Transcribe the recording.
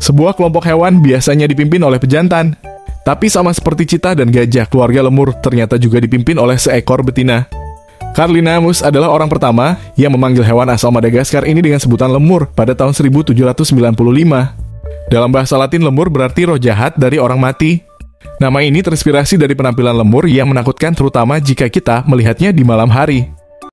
Sebuah kelompok hewan biasanya dipimpin oleh pejantan. Tapi sama seperti cheetah dan gajah, keluarga lemur ternyata juga dipimpin oleh seekor betina. Carl Linnaeus adalah orang pertama yang memanggil hewan asal Madagaskar ini dengan sebutan lemur pada tahun 1795. Dalam bahasa Latin, lemur berarti roh jahat dari orang mati. Nama ini terinspirasi dari penampilan lemur yang menakutkan terutama jika kita melihatnya di malam hari.